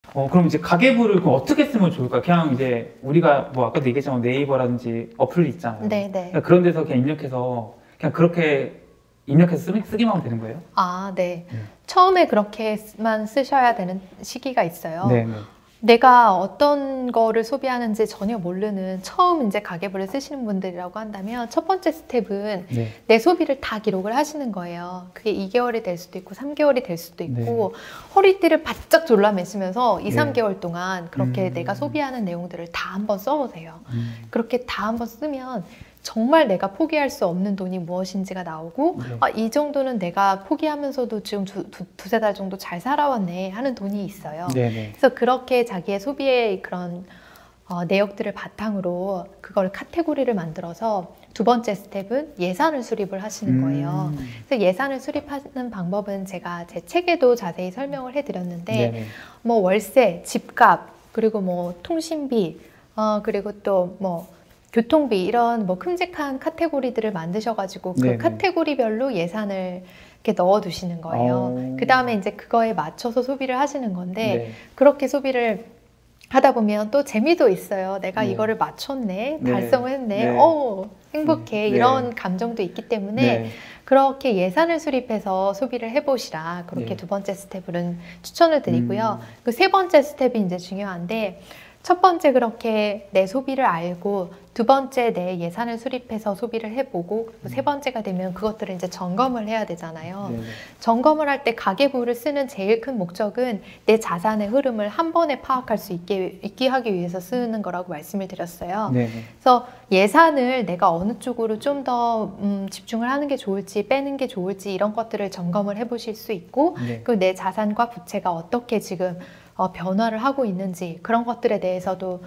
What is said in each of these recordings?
그럼 이제 가계부를 그럼 어떻게 쓰면 좋을까요? 그냥 이제 우리가 뭐 아까도 얘기했지만 네이버라든지 어플 있잖아요. 네네. 그러니까 그런 데서 그냥 입력해서 그냥 그렇게 입력해서 쓰기만 하면 되는 거예요? 아, 네. 처음에 그렇게만 쓰셔야 되는 시기가 있어요. 네. 네. 내가 어떤 거를 소비하는지 전혀 모르는 처음 이제 가계부를 쓰시는 분들이라고 한다면 첫 번째 스텝은 네. 내 소비를 다 기록을 하시는 거예요. 그게 2개월이 될 수도 있고 3개월이 될 수도 있고 허리띠를 바짝 졸라매시면서 2, 3개월 동안 그렇게 내가 소비하는 내용들을 다 한번 써보세요. 그렇게 다 한번 쓰면 정말 내가 포기할 수 없는 돈이 무엇인지가 나오고 이 정도는 내가 포기하면서도 지금 두세 달 정도 잘 살아왔네 하는 돈이 있어요. 네네. 그래서 그렇게 자기의 소비의 그런 내역들을 바탕으로 그걸 카테고리를 만들어서 두 번째 스텝은 예산을 수립을 하시는 거예요. 그래서 예산을 수립하는 방법은 제가 제 책에도 자세히 설명을 해드렸는데 네네. 뭐 월세, 집값, 그리고 뭐 통신비, 그리고 또 뭐 교통비 이런 뭐 큼직한 카테고리들을 만드셔가지고 그 네네. 카테고리별로 예산을 이렇게 넣어두시는 거예요. 그 다음에 이제 그거에 맞춰서 소비를 하시는 건데 네. 그렇게 소비를 하다 보면 또 재미도 있어요. 내가 네. 이거를 맞췄네, 네. 달성했네, 네. 행복해 네. 이런 감정도 있기 때문에 네. 그렇게 예산을 수립해서 소비를 해보시라. 그렇게 네. 두 번째 스텝은 추천을 드리고요. 그 세 번째 스텝이 이제 중요한데 첫 번째 그렇게 내 소비를 알고 두 번째 내 예산을 수립해서 소비를 해보고 그리고 세 번째가 되면 그것들을 이제 점검을 해야 되잖아요. 네네. 점검을 할 때 가계부를 쓰는 제일 큰 목적은 내 자산의 흐름을 한 번에 파악할 수 있게 하기 위해서 쓰는 거라고 말씀을 드렸어요. 네네. 그래서 예산을 내가 어느 쪽으로 좀 더 집중을 하는 게 좋을지 빼는 게 좋을지 이런 것들을 점검을 해보실 수 있고 네. 그리고 내 자산과 부채가 어떻게 지금 변화를 하고 있는지 그런 것들에 대해서도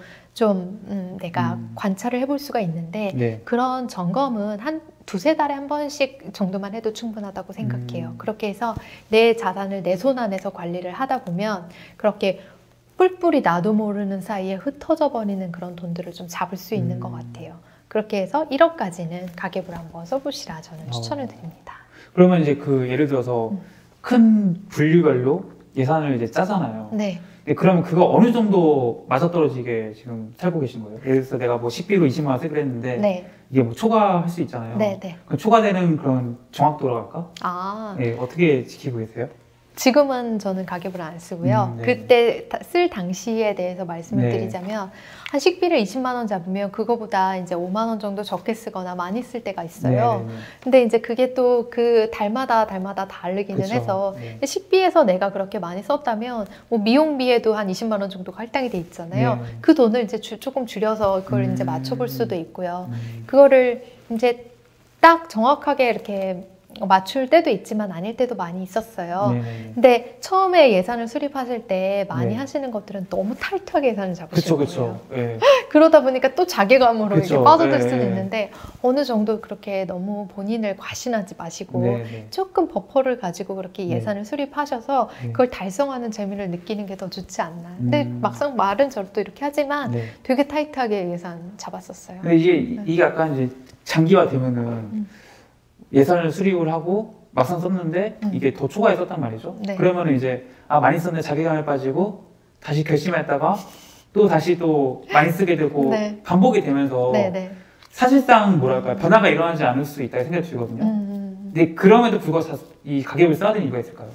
좀 내가 관찰을 해볼 수가 있는데 네. 그런 점검은 한 두세 달에 한 번씩 정도만 해도 충분하다고 생각해요. 그렇게 해서 내 자산을 내 손 안에서 관리를 하다 보면 그렇게 뿔뿔이 나도 모르는 사이에 흩어져 버리는 그런 돈들을 좀 잡을 수 있는 것 같아요. 그렇게 해서 1억까지는 가계부를 한번 써보시라 저는 추천을 드립니다. 그러면 이제 그 예를 들어서 큰 분류별로 예산을 이제 짜잖아요. 네. 근데 그러면 그거 어느 정도 맞아떨어지게 지금 살고 계신 거예요? 예를 들어서 내가 뭐 식비로 20만 원 쓰기로 했는데 네. 이게 뭐 초과할 수 있잖아요. 네, 네. 그럼 초과되는 그런 정확도라고 할까? 아, 네, 어떻게 지키고 계세요? 지금은 저는 가계부를 안 쓰고요. 네. 그때 쓸 당시에 대해서 말씀을 네. 드리자면 한 식비를 20만 원 잡으면 그거보다 이제 5만 원 정도 적게 쓰거나 많이 쓸 때가 있어요. 네. 근데 이제 그게 또 그 달마다 다르기는 그쵸. 해서 네. 식비에서 내가 그렇게 많이 썼다면 뭐 미용비에도 한 20만 원 정도가 할당이 돼 있잖아요. 네. 그 돈을 이제 조금 줄여서 그걸 이제 맞춰볼 수도 있고요. 음. 그거를 이제 딱 정확하게 이렇게 맞출 때도 있지만 아닐 때도 많이 있었어요. 네. 근데 처음에 예산을 수립하실 때 많이 네. 하시는 것들은 너무 타이트하게 예산을 잡으시는 그쵸, 거예요. 그쵸. 네. 그러다 보니까 또 자괴감으로 그쵸. 이렇게 빠져들 네. 수는 있는데 어느 정도 그렇게 너무 본인을 과신하지 마시고 네. 조금 버퍼를 가지고 그렇게 네. 예산을 수립하셔서 네. 그걸 달성하는 재미를 느끼는 게 더 좋지 않나. 근데 막상 말은 저도 이렇게 하지만 네. 되게 타이트하게 예산 잡았었어요. 근데 이게 약간 이제 장기화 되면은 예산을 수립을 하고 막상 썼는데 이게 더 초과해 썼단 말이죠. 네. 그러면은 이제 많이 썼네 자괴감에 빠지고 다시 결심했다가 또 다시 또 많이 쓰게 되고 네. 반복이 되면서 네네. 사실상 뭐랄까 변화가 일어나지 않을 수 있다고 생각이 들거든요. 근데 그럼에도 불구하고 이 가계부를 써야 되는 이유가 있을까요?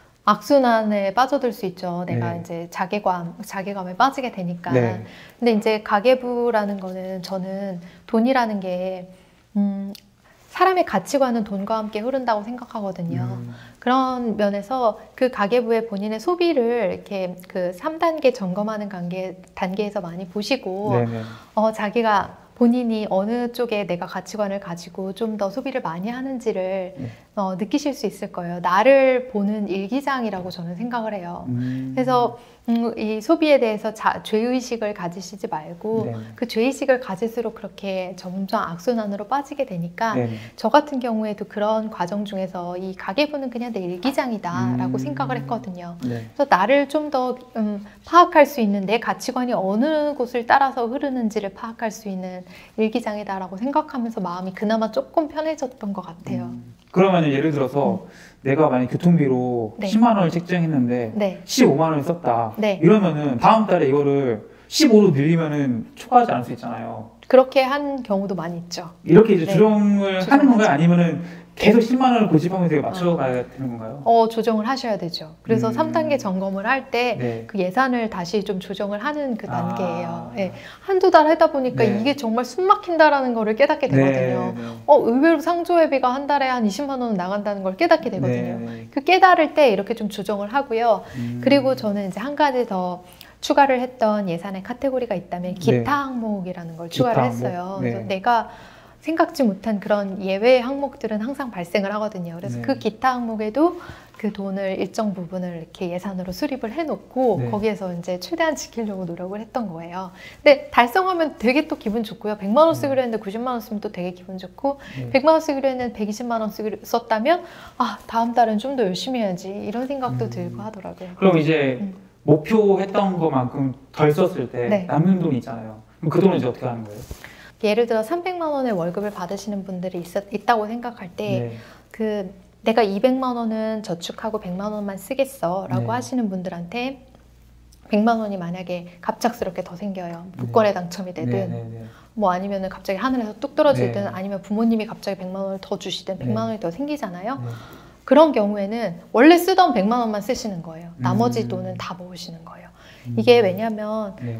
악순환에 빠져들 수 있죠. 내가 네. 이제 자괴감에 빠지게 되니까. 네. 근데 이제 가계부라는 거는 저는 돈이라는 게 사람의 가치관은 돈과 함께 흐른다고 생각하거든요. 그런 면에서 그 가계부에 본인의 소비를 이렇게 그 3단계 점검하는 단계에서 많이 보시고 네네. 자기가 본인이 어느 쪽에 내가 가치관을 가지고 좀 더 소비를 많이 하는지를 느끼실 수 있을 거예요. 나를 보는 일기장이라고 저는 생각을 해요. 그래서 이 소비에 대해서 죄의식을 가지시지 말고 네네. 그 죄의식을 가질수록 그렇게 점점 악순환으로 빠지게 되니까 네네. 저 같은 경우에도 그런 과정 중에서 이 가계부는 그냥 내 일기장이다 라고 생각을 했거든요. 네. 그래서 나를 좀 더 파악할 수 있는 내 가치관이 어느 곳을 따라서 흐르는지를 파악할 수 있는 일기장이다 라고 생각하면서 마음이 그나마 조금 편해졌던 것 같아요. 그러면 예를 들어서 내가 만약 교통비로 네. 10만 원을 책정했는데 네. 15만 원을 썼다. 네. 이러면은 다음 달에 이거를 15로 늘리면은 초과하지 않을 수 있잖아요. 그렇게 한 경우도 많이 있죠. 이렇게 이제 네. 조정을 하는 건가요? 아니면은 계속 10만 원을 고집하면서 이거 맞춰가야 되는 건가요? 조정을 하셔야 되죠. 그래서 3단계 점검을 할 때 네. 그 예산을 다시 좀 조정을 하는 그 아. 단계예요. 네. 한두 달 하다 보니까 네. 이게 정말 숨 막힌다라는 거를 깨닫게 되거든요. 네. 의외로 상조회비가 한 달에 한 20만 원 나간다는 걸 깨닫게 되거든요. 네. 그 깨달을 때 이렇게 좀 조정을 하고요. 그리고 저는 이제 한 가지 더 추가를 했던 예산의 카테고리가 있다면 기타 네. 항목이라는 걸 기타 추가를 항목? 했어요. 네. 그래서 내가 생각지 못한 그런 예외 항목들은 항상 발생을 하거든요. 그래서 네. 그 기타 항목에도 그 돈을 일정 부분을 이렇게 예산으로 수립을 해놓고 네. 거기에서 이제 최대한 지키려고 노력을 했던 거예요. 근데 달성하면 되게 또 기분 좋고요. 100만 원 쓰기로 했는데 90만 원 쓰면 또 되게 기분 좋고 네. 100만 원 쓰기로 했는데 120만 원 쓰기로 썼다면 다음 달은 좀 더 열심히 해야지 이런 생각도 들고 하더라고요. 그럼 이제 목표했던 것만큼 덜 썼을 때 네. 남는 돈이 있잖아요. 그럼 그 돈은 이제 어떻게 하는 거예요? 예를 들어 300만 원의 월급을 받으시는 분들이 있다고 생각할 때 네. 내가 200만 원은 저축하고 100만 원만 쓰겠어 라고 네. 하시는 분들한테 100만 원이 만약에 갑작스럽게 더 생겨요. 복권에 당첨이 되든 네. 뭐 아니면 갑자기 하늘에서 뚝 떨어지든 네. 아니면 부모님이 갑자기 100만 원을 더 주시든 100만 네. 원이 더 생기잖아요. 네. 그런 경우에는 원래 쓰던 100만 원만 쓰시는 거예요. 나머지 돈은 다 모으시는 거예요. 이게 왜냐면 네.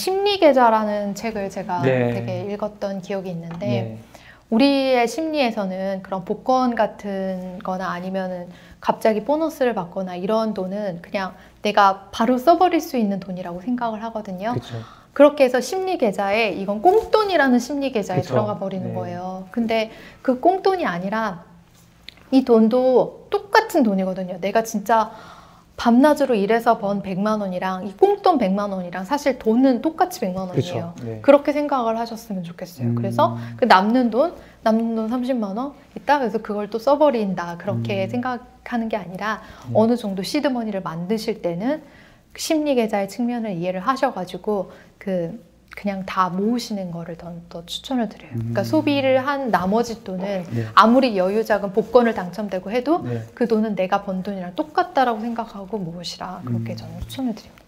심리계좌라는 책을 제가 네. 되게 읽었던 기억이 있는데 네. 우리의 심리에서는 그런 복권 같은 거나 아니면은 갑자기 보너스를 받거나 이런 돈은 그냥 내가 바로 써버릴 수 있는 돈이라고 생각을 하거든요. 그쵸. 그렇게 해서 심리계좌에 이건 꽁돈이라는 심리계좌에 그쵸. 들어가 버리는 네. 거예요. 근데 그 꽁돈이 아니라 이 돈도 똑같은 돈이거든요. 내가 진짜 밤낮으로 일해서 번 100만 원이랑 이 꽁돈 100만 원이랑 사실 돈은 똑같이 100만 원이에요. 그쵸. 네. 그렇게 생각을 하셨으면 좋겠어요. 그래서 그 남는 돈 30만 원 있다. 그래서 그걸 또 써버린다. 그렇게 생각하는 게 아니라 어느 정도 시드머니를 만드실 때는 심리계좌의 측면을 이해를 하셔가지고 그냥 다 모으시는 거를 더 추천을 드려요. 그러니까 소비를 한 나머지 돈은 네. 아무리 여유자금 복권을 당첨되고 해도 네. 그 돈은 내가 번 돈이랑 똑같다라고 생각하고 모으시라. 그렇게 저는 추천을 드립니다.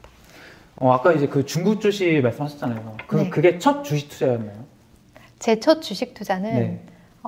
아까 이제 그 중국 주식 말씀하셨잖아요. 네. 그게 첫 주식 투자였나요? 제 첫 주식 투자는 네.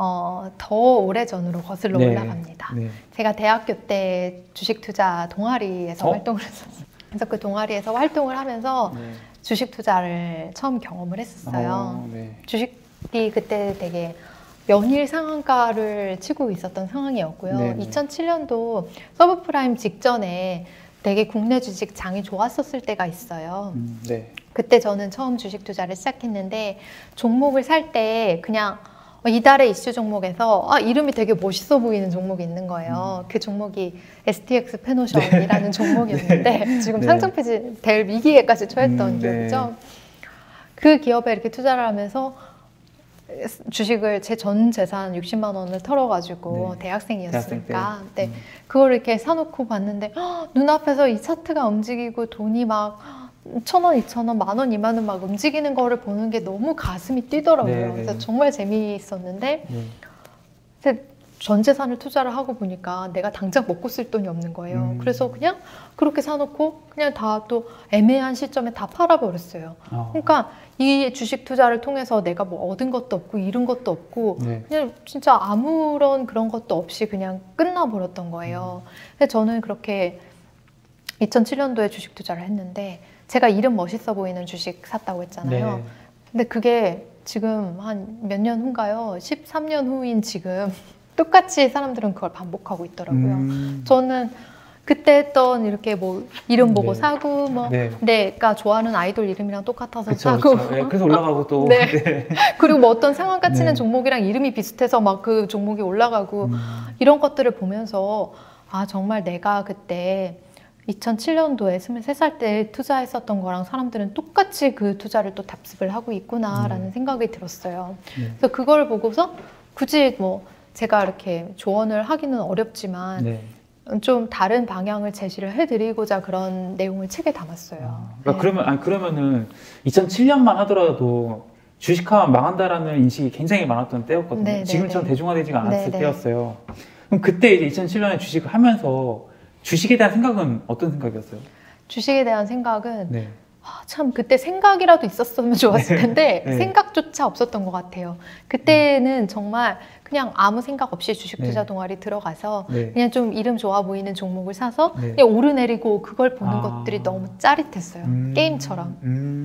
더 오래전으로 거슬러 네. 올라갑니다. 네. 제가 대학교 때 주식 투자 동아리에서 활동을 했었어요. 그래서 그 동아리에서 활동을 하면서 네. 주식 투자를 처음 경험을 했었어요. 네. 주식이 그때 되게 연일 상한가를 치고 있었던 상황이었고요. 네. 2007년도 서브프라임 직전에 되게 국내 주식 장이 좋았었을 때가 있어요. 네. 그때 저는 처음 주식 투자를 시작했는데 종목을 살 때 그냥 이달의 이슈 종목에서 이름이 되게 멋있어 보이는 종목이 있는 거예요. 그 종목이 STX 페노션이라는 종목이었는데 지금 네. 상장 폐지 될 위기에까지 처했던 네. 기업이죠. 그 기업에 이렇게 투자를 하면서 주식을 제 전 재산 60만 원을 털어가지고 네. 대학생이었으니까 대학생 때. 그걸 이렇게 사놓고 봤는데 눈앞에서 이 차트가 움직이고 돈이 막 1,000원, 2,000원, 만원, 2만 원 막 움직이는 거를 보는 게 너무 가슴이 뛰더라고요. 네. 그래서 정말 재미있었는데 네. 전 재산을 투자를 하고 보니까 내가 당장 먹고 쓸 돈이 없는 거예요. 그래서 그냥 그렇게 사놓고 그냥 다 또 애매한 시점에 다 팔아버렸어요. 그러니까 이 주식 투자를 통해서 내가 뭐 얻은 것도 없고 잃은 것도 없고 네. 그냥 진짜 아무런 그런 것도 없이 그냥 끝나버렸던 거예요. 근데 저는 그렇게 2007년도에 주식 투자를 했는데 제가 이름 멋있어 보이는 주식 샀다고 했잖아요. 네. 근데 그게 지금 한 몇 년 후인가요? 13년 후인 지금 똑같이 사람들은 그걸 반복하고 있더라고요. 저는 그때 했던 이렇게 뭐 이름 보고 네. 사고 뭐 네. 내가 좋아하는 아이돌 이름이랑 똑같아서 그쵸, 사고 그쵸. 네, 그래서 올라가고 또 네. 네. 그리고 뭐 어떤 상한가 치는 네. 종목이랑 이름이 비슷해서 막 그 종목이 올라가고 이런 것들을 보면서 정말 내가 그때 2007년도에 23살 때 투자했었던 거랑 사람들은 똑같이 그 투자를 또 답습을 하고 있구나라는 생각이 들었어요. 그래서 그걸 보고서 굳이 뭐 제가 이렇게 조언을 하기는 어렵지만 네. 좀 다른 방향을 제시를 해드리고자 그런 내용을 책에 담았어요. 그러니까 그러면은 2007년만 하더라도 주식하면 망한다라는 인식이 굉장히 많았던 때였거든요. 네, 지금처럼 네, 대중화되지가 않았을 네, 네. 때였어요. 그럼 그때 이제 2007년에 주식을 하면서 주식에 대한 생각은 어떤 생각이었어요? 주식에 대한 생각은 네. 참 그때 생각이라도 있었으면 좋았을 텐데 네. 생각조차 없었던 것 같아요. 그때는 정말 그냥 아무 생각 없이 주식 투자 네. 동아리 들어가서 네. 그냥 좀 이름 좋아 보이는 종목을 사서 네. 그냥 오르내리고 그걸 보는 아. 것들이 너무 짜릿했어요. 게임처럼.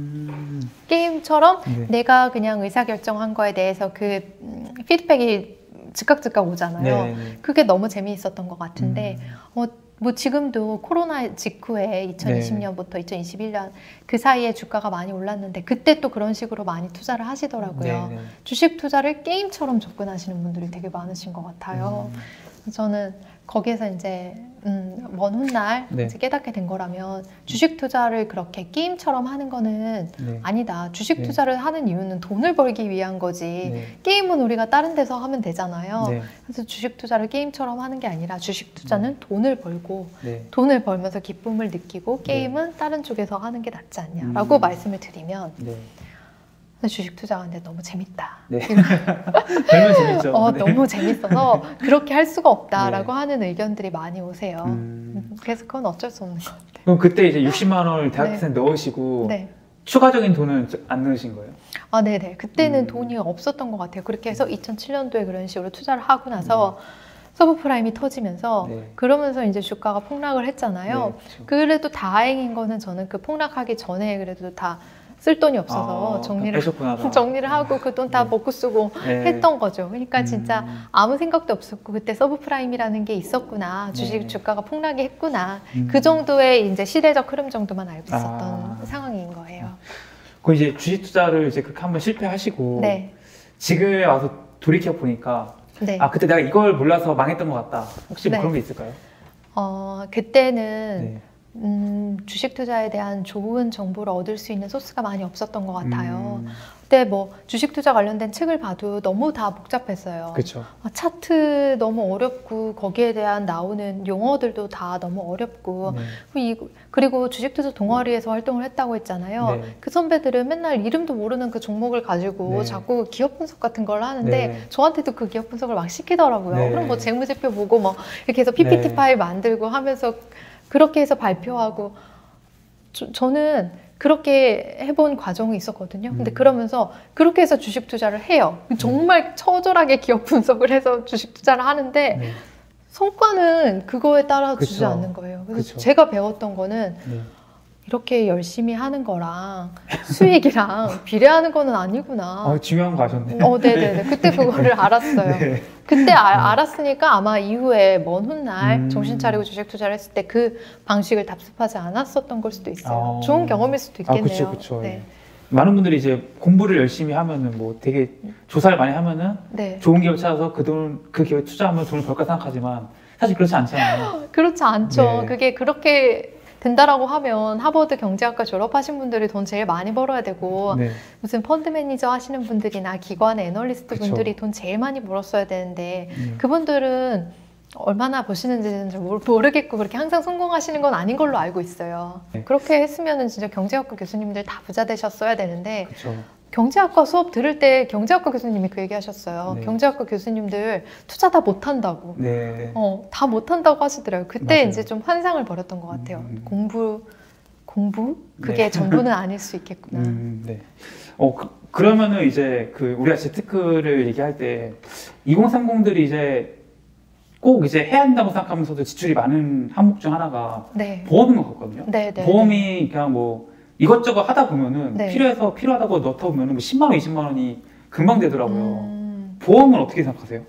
게임처럼 네. 내가 그냥 의사결정한 거에 대해서 그 피드백이 즉각 오잖아요. 네, 네. 그게 너무 재미있었던 것 같은데 뭐 지금도 코로나 직후에 2020년부터 2021년 그 사이에 주가가 많이 올랐는데 그때 또 그런 식으로 많이 투자를 하시더라고요. 네, 네. 주식 투자를 게임처럼 접근하시는 분들이 되게 많으신 것 같아요. 저는 거기에서 이제 먼 훗날 네. 이제 깨닫게 된 거라면 주식 투자를 그렇게 게임처럼 하는 거는 네. 아니다. 주식 네. 투자를 하는 이유는 돈을 벌기 위한 거지. 네. 게임은 우리가 다른 데서 하면 되잖아요. 네. 그래서 주식 투자를 게임처럼 하는 게 아니라 주식 투자는 돈을 벌고 네. 돈을 벌면서 기쁨을 느끼고 게임은 다른 쪽에서 하는 게 낫지 않냐라고 말씀을 드리면 네. 주식 투자가 근데 너무 재밌다. 네. 별로 재밌죠. 네. 너무 재밌어서 그렇게 할 수가 없다라고 네. 하는 의견들이 많이 오세요. 그래서 그건 어쩔 수 없는 것 같아요. 그럼 그때 이제 60만 원을 대학생 넣으시고 네. 추가적인 돈은 안 넣으신 거예요? 아, 네네. 그때는 돈이 없었던 것 같아요. 그렇게 해서 2007년도에 그런 식으로 투자를 하고 나서 서브프라임이 터지면서 네. 그러면서 이제 주가가 폭락을 했잖아요. 네, 그렇죠. 그래도 다행인 거는 저는 그 폭락하기 전에 그래도 다 쓸 돈이 없어서 정리를 하고 그 돈 다 네. 먹고 쓰고 네. 했던 거죠. 그러니까 진짜 아무 생각도 없었고 그때 서브프라임이라는 게 있었구나. 주식 네. 주가가 폭락이 했구나. 그 정도의 이제 시대적 흐름 정도만 알고 있었던 상황인 거예요. 그럼 이제 주식 투자를 이제 그렇게 한번 실패하시고 네. 지금에 와서 돌이켜 보니까 네. 아 그때 내가 이걸 몰라서 망했던 것 같다. 혹시 뭐 네. 그런 게 있을까요? 그때는 네. 주식 투자에 대한 좋은 정보를 얻을 수 있는 소스가 많이 없었던 것 같아요. 그때 뭐 주식 투자 관련된 책을 봐도 너무 다 복잡했어요. 그렇죠. 차트 너무 어렵고 거기에 대한 나오는 용어들도 다 너무 어렵고 그리고 주식 투자 동아리에서 활동을 했다고 했잖아요. 네. 그 선배들은 맨날 이름도 모르는 그 종목을 가지고 네. 자꾸 기업 분석 같은 걸 하는데 네. 저한테도 그 기업 분석을 막 시키더라고요. 네. 그럼 뭐 재무제표 보고 뭐 이렇게 해서 PPT 네. 파일 만들고 하면서 그렇게 해서 발표하고 저는 그렇게 해본 과정이 있었거든요. 근데 그러면서 그렇게 해서 주식 투자를 해요. 정말 처절하게 기업 분석을 해서 주식 투자를 하는데 네. 성과는 그거에 따라 주지 그쵸. 않는 거예요. 그래서 그쵸. 제가 배웠던 거는 네. 이렇게 열심히 하는 거랑 수익이랑 비례하는 거는 아니구나. 중요한 거 아셨네. 네네네. 그때 그거를 알았어요. 네. 그때 알았으니까 아마 이후에 먼 훗날 정신 차리고 주식 투자를 했을 때 그 방식을 답습하지 않았었던 걸 수도 있어요. 좋은 경험일 수도 있겠네요. 그렇죠. 네. 많은 분들이 이제 공부를 열심히 하면은 뭐 되게 조사를 많이 하면은 네. 좋은 기업 찾아서 그 기업에 투자하면 돈을 벌까 생각하지만 사실 그렇지 않잖아요. 그렇지 않죠. 네. 그게 그렇게 된다라고 하면 하버드 경제학과 졸업하신 분들이 돈 제일 많이 벌어야 되고 네. 무슨 펀드 매니저 하시는 분들이나 기관의 애널리스트 그쵸. 분들이 돈 제일 많이 벌었어야 되는데 그분들은 얼마나 버시는지는 잘 모르겠고 그렇게 항상 성공하시는 건 아닌 걸로 알고 있어요. 네. 그렇게 했으면 진짜 경제학과 교수님들 다 부자 되셨어야 되는데 그렇죠. 경제학과 수업 들을 때 경제학과 교수님이 그 얘기 하셨어요. 네. 경제학과 교수님들 투자 다 못한다고. 네. 다 못한다고 하시더라고요. 그때 맞아요. 이제 좀 환상을 벌였던 것 같아요. 공부? 그게 네. 전부는 아닐 수 있겠구나. 네. 그러면은 이제 우리가 재테크를 얘기할 때 2030들이 이제 꼭 이제 해야 한다고 생각하면서도 지출이 많은 항목 중 하나가 네. 보험인 것 같거든요. 네, 네, 보험이 그냥 뭐 이것저것 하다 보면은 네. 필요하다고 넣다 보면은 뭐 10만 원, 20만 원이 금방 되더라고요. 보험은 어떻게 생각하세요?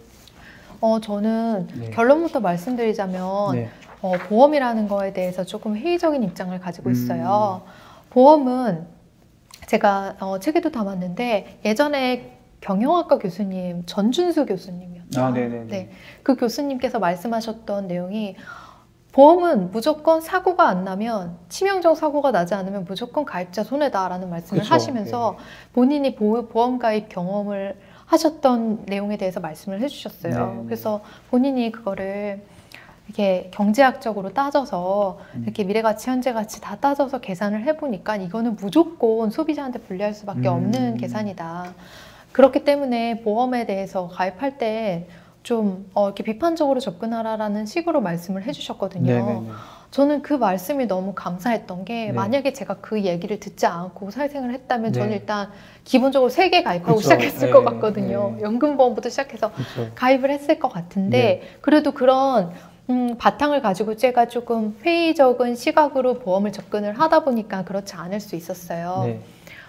저는 네. 결론부터 말씀드리자면 네. 보험이라는 거에 대해서 조금 회의적인 입장을 가지고 있어요. 보험은 제가 책에도 담았는데 예전에 경영학과 교수님 전준수 교수님이었죠. 네네네. 네, 그 교수님께서 말씀하셨던 내용이 보험은 무조건 사고가 안 나면 치명적 사고가 나지 않으면 무조건 가입자 손해다라는 말씀을 그쵸. 하시면서 본인이 보험 가입 경험을 하셨던 내용에 대해서 말씀을 해주셨어요. 네. 그래서 본인이 그거를 이렇게 경제학적으로 따져서 이렇게 미래가치, 현재가치 다 따져서 계산을 해보니까 이거는 무조건 소비자한테 불리할 수밖에 없는 계산이다. 그렇기 때문에 보험에 대해서 가입할 때 좀 이렇게 비판적으로 접근하라라는 식으로 말씀을 해주셨거든요. 네네네. 저는 그 말씀이 너무 감사했던 게 네. 만약에 제가 그 얘기를 듣지 않고 사회생활을 했다면 네. 저는 일단 기본적으로 3개 가입하고 그쵸. 시작했을 네. 것 같거든요. 네. 연금보험부터 시작해서 그쵸. 가입을 했을 것 같은데 네. 그래도 그런 바탕을 가지고 제가 조금 회의적인 시각으로 보험을 접근을 하다 보니까 그렇지 않을 수 있었어요. 네.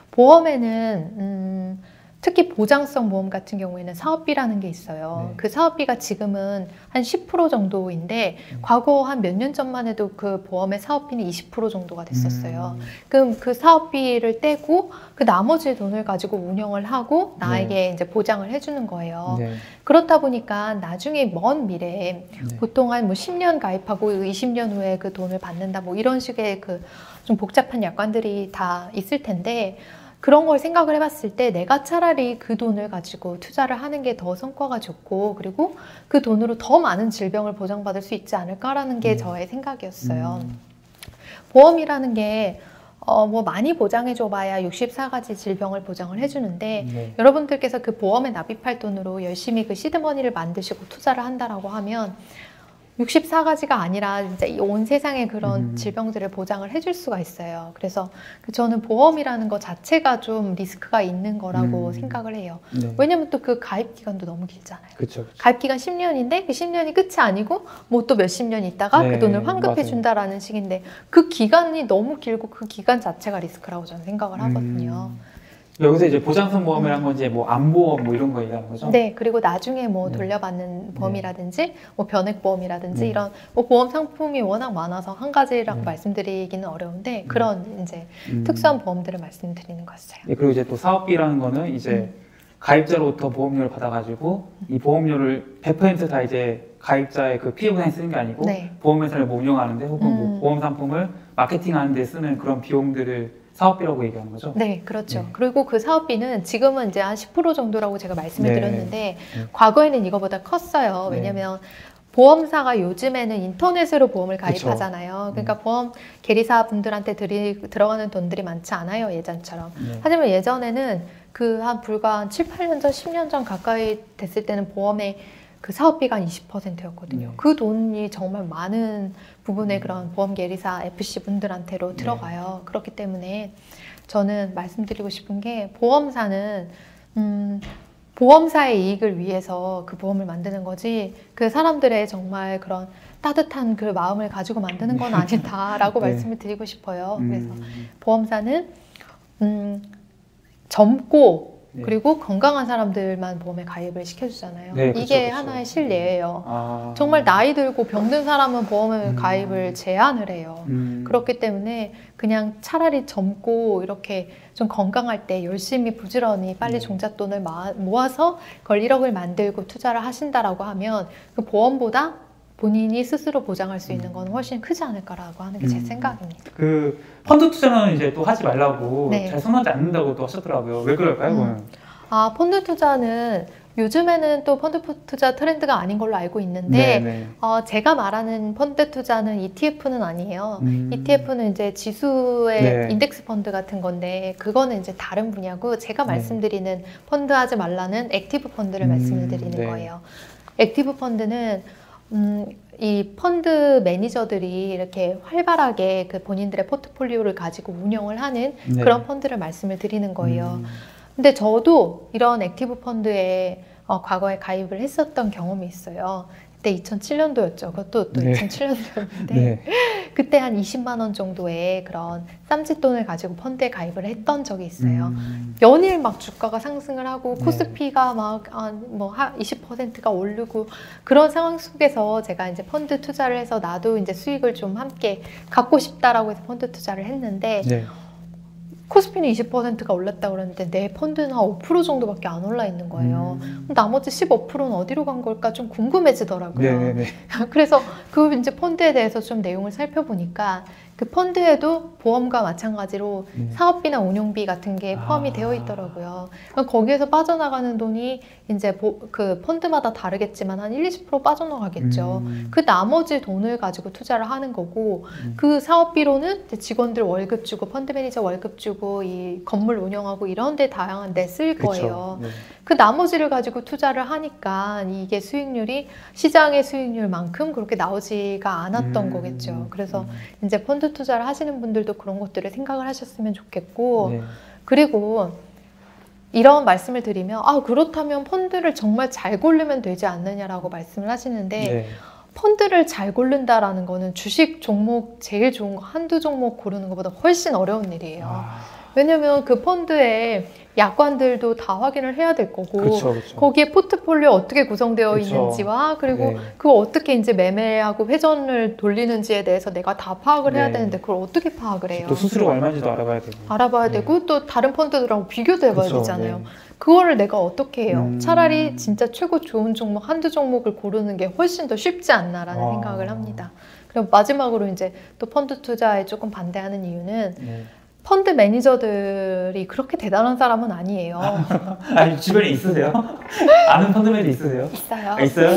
보험에는 특히 보장성 보험 같은 경우에는 사업비라는 게 있어요. 네. 그 사업비가 지금은 한 10% 정도인데 과거 한 몇 년 전만 해도 그 보험의 사업비는 20% 정도가 됐었어요. 그럼 그 사업비를 떼고 그 나머지 돈을 가지고 운영을 하고 나에게 이제 보장을 해주는 거예요. 네. 그렇다 보니까 나중에 먼 미래에 네. 보통 한 뭐 10년 가입하고 20년 후에 그 돈을 받는다 뭐 이런 식의 그 좀 복잡한 약관들이 다 있을 텐데 그런 걸 생각을 해봤을 때 내가 차라리 그 돈을 가지고 투자를 하는 게 더 성과가 좋고 그리고 그 돈으로 더 많은 질병을 보장받을 수 있지 않을까라는 게 저의 생각이었어요. 보험이라는 게 뭐 많이 보장해줘봐야 64가지 질병을 보장을 해주는데 네. 여러분들께서 그 보험에 납입할 돈으로 열심히 그 시드머니를 만드시고 투자를 한다라고 하면 64가지가 아니라 진짜 온 세상의 그런 질병들을 보장을 해줄 수가 있어요. 그래서 저는 보험이라는 것 자체가 좀 리스크가 있는 거라고 생각을 해요. 네. 왜냐면 또 그 가입 기간도 너무 길잖아요. 그쵸. 가입 기간 10년인데 그 10년이 끝이 아니고 뭐 또 몇십 년 있다가 네, 그 돈을 환급해 맞아요. 준다라는 식인데 그 기간이 너무 길고 그 기간 자체가 리스크라고 저는 생각을 하거든요. 여기서 이제 보장성 보험이란 건 이제 뭐 암보험 뭐 이런 거 얘기하는 거죠? 네, 그리고 나중에 뭐 네. 돌려받는 보험이라든지 뭐 변액보험이라든지 네. 이런 뭐 보험 상품이 워낙 많아서 한 가지라고 네. 말씀드리기는 어려운데 그런 이제 음. 특수한 보험들을 말씀드리는 거였어요. 예, 그리고 이제 또 사업비라는 거는 이제 가입자로부터 보험료를 받아가지고 이 보험료를 100% 다 이제 가입자의 그 피해보상에 쓰는 게 아니고 네. 보험회사를 뭐 운영하는데 혹은 뭐 보험 상품을 마케팅하는 데 쓰는 그런 비용들을 사업비라고 얘기하는 거죠? 네, 그렇죠. 네. 그리고 그 사업비는 지금은 이제 한 10% 정도라고 제가 말씀을 네. 드렸는데 네. 과거에는 이거보다 컸어요. 네. 왜냐면 보험사가 요즘에는 인터넷으로 보험을 그쵸. 가입하잖아요. 그러니까 보험 계리사 분들한테 들어가는 돈들이 많지 않아요, 예전처럼. 네. 하지만 예전에는 그 한 불과 7, 8년 전, 10년 전 가까이 됐을 때는 보험의 그 사업비가 한 20%였거든요. 네. 그 돈이 정말 많은 부분의 그런 보험 계리사 FC 분들한테로 들어가요. 그렇기 때문에 저는 말씀드리고 싶은 게 보험사는 보험사의 이익을 위해서 그 보험을 만드는 거지 그 사람들의 정말 그런 따뜻한 그 마음을 가지고 만드는 건 아니다라고 네. 말씀을 드리고 싶어요. 그래서 보험사는 젊고 네. 그리고 건강한 사람들만 보험에 가입을 시켜주잖아요. 네, 이게 그쵸. 하나의 실례예요. 아. 정말 나이 들고 병든 사람은 보험에 가입을 제한을 해요. 그렇기 때문에 그냥 차라리 젊고 이렇게 좀 건강할 때 열심히 부지런히 빨리 네. 종잣돈을 모아서 그걸 1억을 만들고 투자를 하신다라고 하면 그 보험보다 본인이 스스로 보장할 수 있는 건 훨씬 크지 않을까라고 하는 게 제 생각입니다. 그 펀드 투자는 이제 또 하지 말라고 네. 잘 선호하지 않는다고 또 하셨더라고요. 왜 그럴까요? 그거는? 아, 펀드 투자는 요즘에는 또 펀드 투자 트렌드가 아닌 걸로 알고 있는데 네. 제가 말하는 펀드 투자는 ETF는 아니에요. ETF는 이제 지수의 네. 인덱스 펀드 같은 건데 그거는 이제 다른 분야고 제가 말씀드리는 펀드 하지 말라는 액티브 펀드를 말씀을 드리는 네. 거예요. 액티브 펀드는 이 펀드 매니저들이 이렇게 활발하게 그 본인들의 포트폴리오를 가지고 운영을 하는 네. 그런 펀드를 말씀을 드리는 거예요. 근데 저도 이런 액티브 펀드에 과거에 가입을 했었던 경험이 있어요. 그때 2007년도였죠. 그것도 또 네. 2007년도였는데 네. 그때 한 20만 원 정도의 그런 쌈짓돈을 가지고 펀드에 가입을 했던 적이 있어요. 연일 막 주가가 상승을 하고 네. 코스피가 막 뭐 20%가 오르고 그런 상황 속에서 제가 이제 펀드 투자를 해서 나도 이제 수익을 좀 함께 갖고 싶다라고 해서 펀드 투자를 했는데 네. 코스피는 20%가 올랐다고 그러는데 내 펀드는 한 5% 정도밖에 안 올라 있는 거예요. 그럼 나머지 15%는 어디로 간 걸까 좀 궁금해지더라고요. 네. 그래서 그 이제 펀드에 대해서 좀 내용을 살펴보니까 그 펀드에도 보험과 마찬가지로 사업비나 운용비 같은 게 포함이 되어 있더라고요. 그러니까 거기에서 빠져나가는 돈이 이제 그 펀드마다 다르겠지만 한 1-20% 빠져나가겠죠. 그 나머지 돈을 가지고 투자를 하는 거고 그 사업비로는 이제 직원들 월급 주고 펀드 매니저 월급 주고 이 건물 운영하고 이런 데 다양한 데 쓸 거예요. 네. 그 나머지를 가지고 투자를 하니까 이게 수익률이 시장의 수익률만큼 그렇게 나오지가 않았던 거겠죠. 그래서 이제 펀드 투자를 하시는 분들도 그런 것들을 생각을 하셨으면 좋겠고 네. 그리고 이런 말씀을 드리면 그렇다면 펀드를 정말 잘 고르면 되지 않느냐라고 말씀을 하시는데 네. 펀드를 잘 고른다라는 거는 주식 종목 제일 좋은 거 한두 종목 고르는 것보다 훨씬 어려운 일이에요. 왜냐면 그 펀드에 약관들도 다 확인을 해야 될 거고 그렇죠, 그렇죠. 거기에 포트폴리오 어떻게 구성되어 그렇죠. 있는지와 그리고 네. 그거 어떻게 이제 매매하고 회전을 돌리는지에 대해서 내가 다 파악을 해야 네. 되는데 그걸 어떻게 파악을 해요? 또 수수료 얼마인지도 알아봐야 되고. 알아봐야 네. 되고 또 다른 펀드들하고 비교도 해봐야 그렇죠, 되잖아요. 네. 그거를 내가 어떻게 해요? 차라리 진짜 최고 좋은 종목 한두 종목을 고르는 게 훨씬 더 쉽지 않나라는 생각을 합니다. 그리고 마지막으로 이제 또 펀드 투자에 조금 반대하는 이유는 네. 펀드 매니저들이 그렇게 대단한 사람은 아니에요. 아니 주변에 있으세요? 아는 펀드 매니저 있으세요? 있어요. 있어요?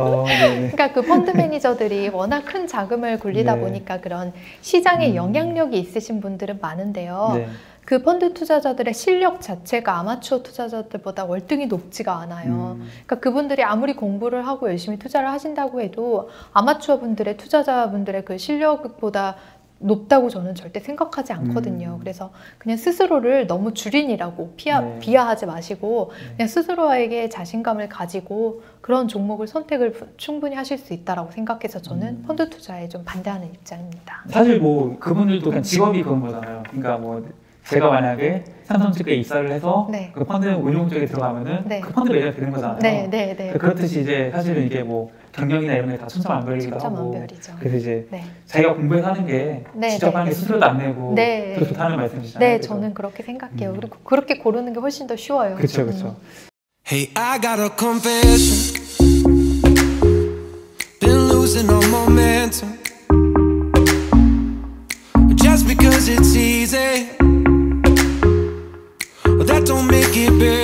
네. 그러니까 그 펀드 매니저들이 워낙 큰 자금을 굴리다 네. 보니까 그런 시장에 영향력이 있으신 분들은 많은데요. 네. 그 펀드 투자자들의 실력 자체가 아마추어 투자자들보다 월등히 높지가 않아요. 그러니까 그분들이 아무리 공부를 하고 열심히 투자를 하신다고 해도 아마추어 분들의 투자자분들의 그 실력보다 높다고 저는 절대 생각하지 않거든요. 그래서 그냥 스스로를 너무 주린이라고 비하하지 마시고 그냥 스스로에게 자신감을 가지고 그런 종목을 선택을 충분히 하실 수 있다고 생각해서 저는 펀드 투자에 좀 반대하는 입장입니다. 사실 뭐 그분들도 그냥 직업이 그런 거잖아요. 그러니까 뭐 제가 만약에 삼성증권에 입사를 해서 네. 그 펀드 운용 쪽에 들어가면은 네. 그 펀드 매니저가 되는 거잖아요. 네. 그렇듯이 이제 사실은 이게 뭐 경영이나 이런 게 다 천차만별이기도 하고. 천차만별이죠. 그래서 이제 네. 자기가 공부해서 하는 게 직접 하는 게 수수료도 안 내고 그래서 좋다는 말씀이시잖아요. 네, 그죠? 저는 그렇게 생각해요. 그리고 그렇게 고르는 게 훨씬 더 쉬워요. 그렇죠, 그렇죠. Hey, I got a confession. Been losing all momentum. Just because it's easy, that don't make it better.